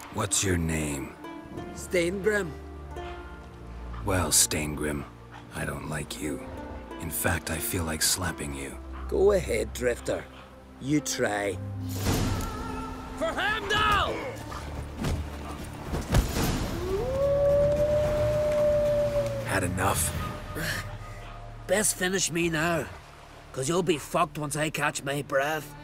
What's your name? Steingrim. Well, Steingrim, I don't like you. In fact, I feel like slapping you. Go ahead, Drifter. You try. For Heimdall! Had enough? Best finish me now, 'cause you'll be fucked once I catch my breath.